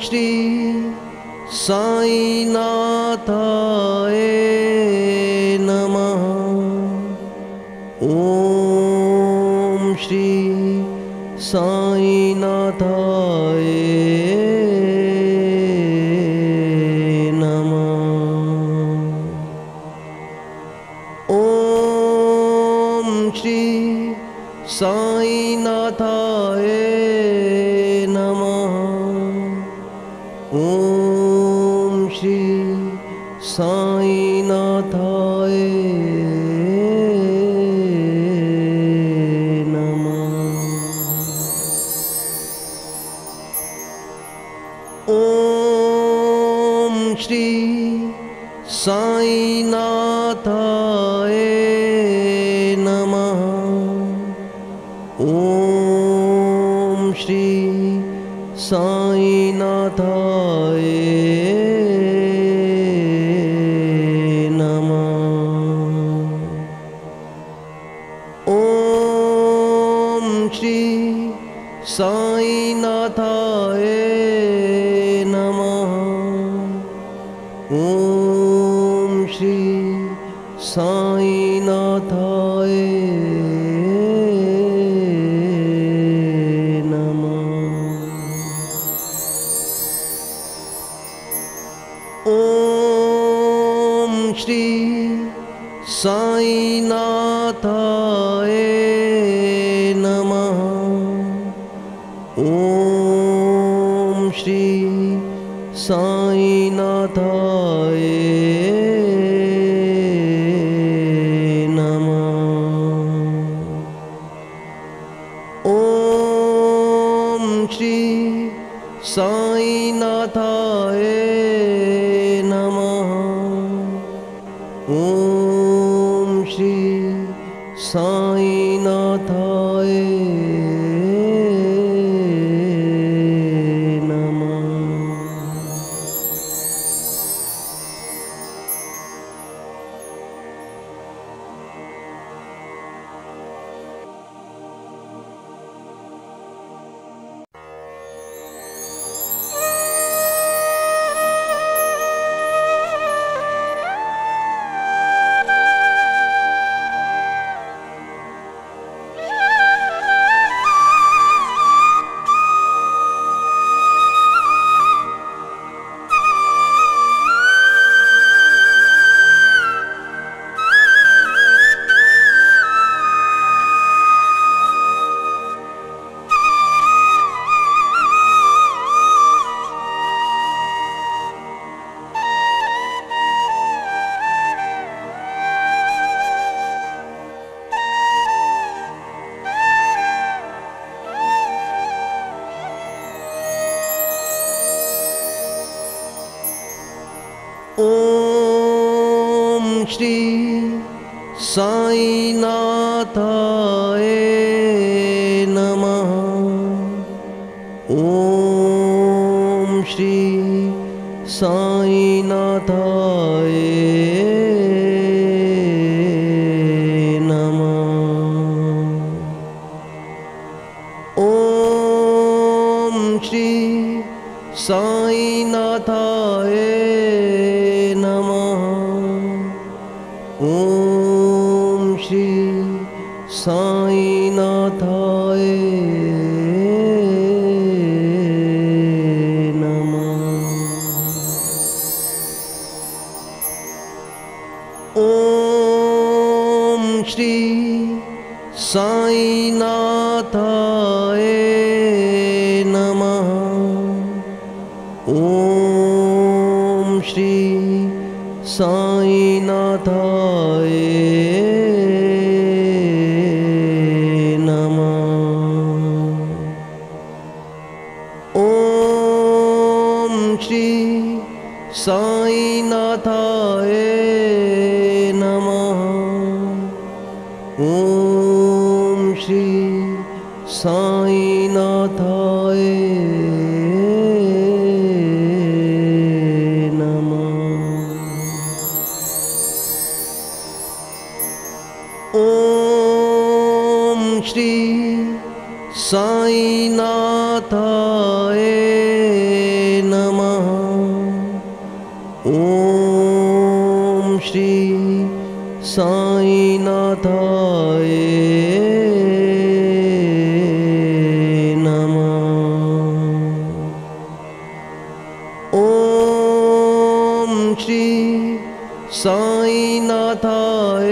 श्री साईनाथाय नमः। ॐ श्री साईनाथाय नमः। ॐ श्री साईनाथाय नमः। ॐ श्री साईनाथाय नमः। ॐ श्री साईनाथाय नमः। ॐ श्री साईनाथाय नमः। ॐ श्री साईनाथाय नमः। ॐ श्री साईनाथाय ॐ श्री साईनाथाय नमः। ॐ श्री साईनाथाय नमः। ॐ श्री साईनाथाय नमः। ॐ श्री साईनाथाय नमः। ॐ श्री साईनाथाय नमः। ॐ श्री साईनाथाय नमः। ॐ श्री साईनाथाय नमः। ॐ श्री साईनाथाय नमः। ॐ श्री साईनाथाय नमः। ॐ श्री साईनाथाय नमः। ॐ श्री साईनाथाय नमः। ॐ श्री साईनाथाय ॐ श्री साईनाथाय नमः। ओम श्री साईं नाथाय नमः। ओम श्री साईं नाथाय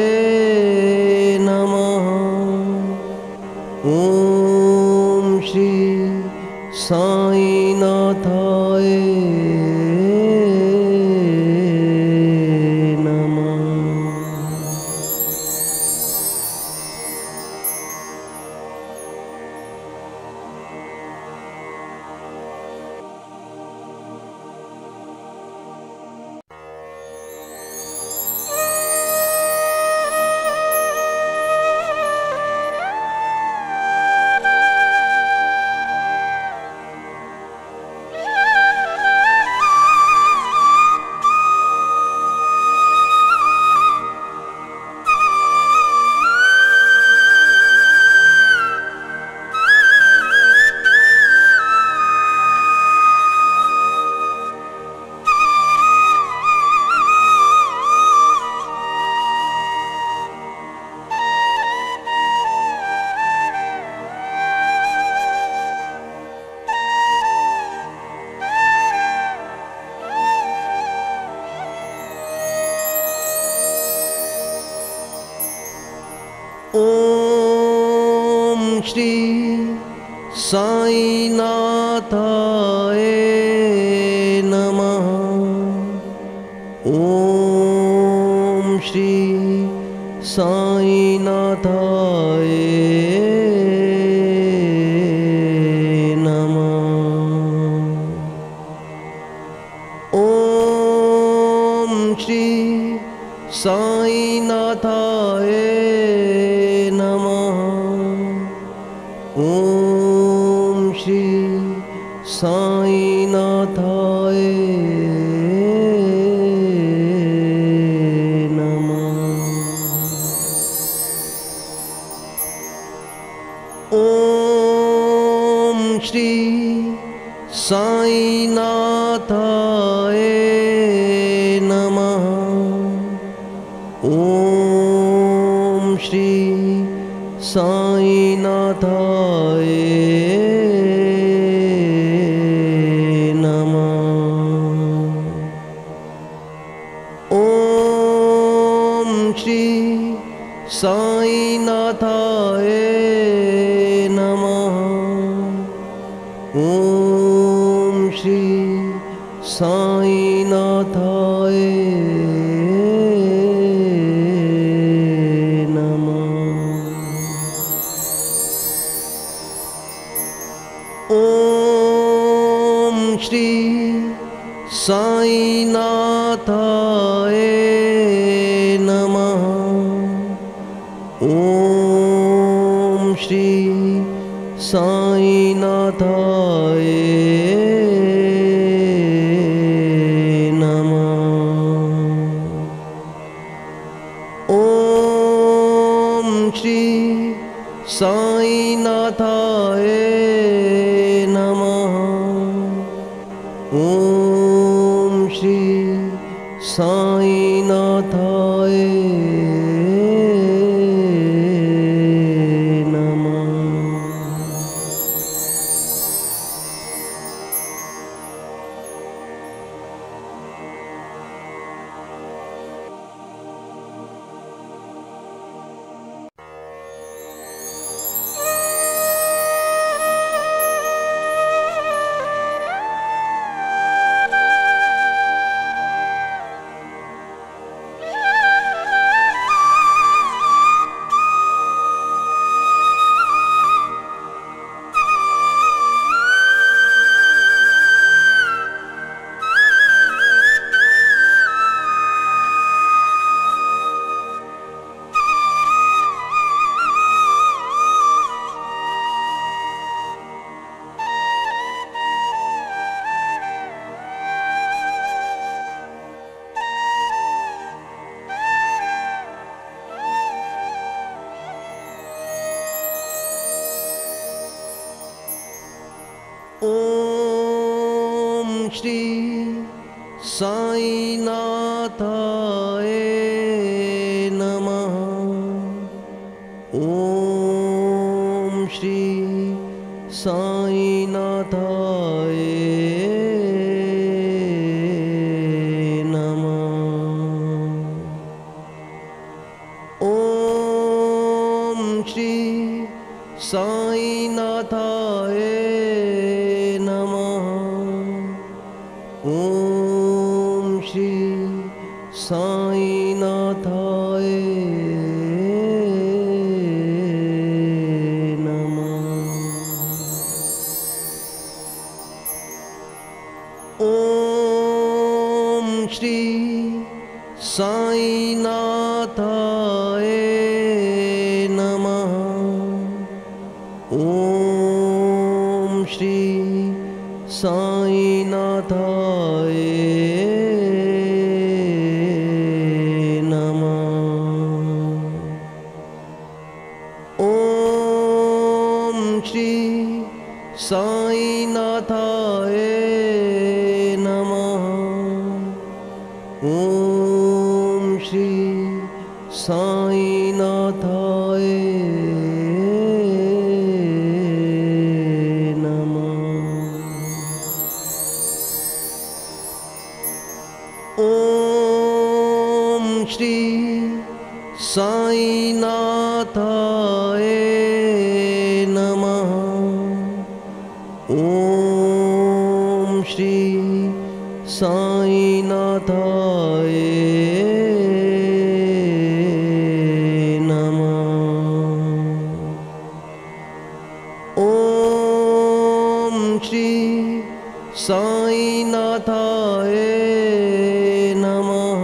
नमः। ओम श्री साईं नाथाय ओम श्री साईं नाथाय नमः। ओम श्री साईं नाथाय नमः। ओम श्री साईं नाथाय नमः। ओम श्री साईं नाथाय नमः। ओम श्री साईं नाथाय नमः। ओम श्री साईं नाथाय नमः। ओम श्री साईं नाथाय नमः। ओम श्री साईं नाथाय ओम श्री साईं नाथाय नमः। ओम श्री साईं नाथाय नमः। ओम श्री साईं नाथाय नमः। ओम श्री साईं नाथाय नमः। ओम श्री साईनाथाय नमः। ॐ श्री साईनाथाय नमः। ॐ श्री साईनाथाय नमः। ॐ श्री साईनाथाय नमः। ॐ श्री साईनाथाय नमः। ॐ श्री साईनाथाय नमः। ॐ श्री साईनाथाय नमः। ॐ श्री साईनाथाय नमः। ॐ श्री साईनाथाय नमः। ॐ श्री साईनाथाय नमः। ॐ श्री साईनाथाय नमः।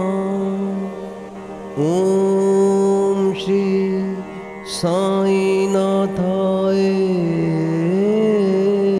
ॐ श्री साईनाथाय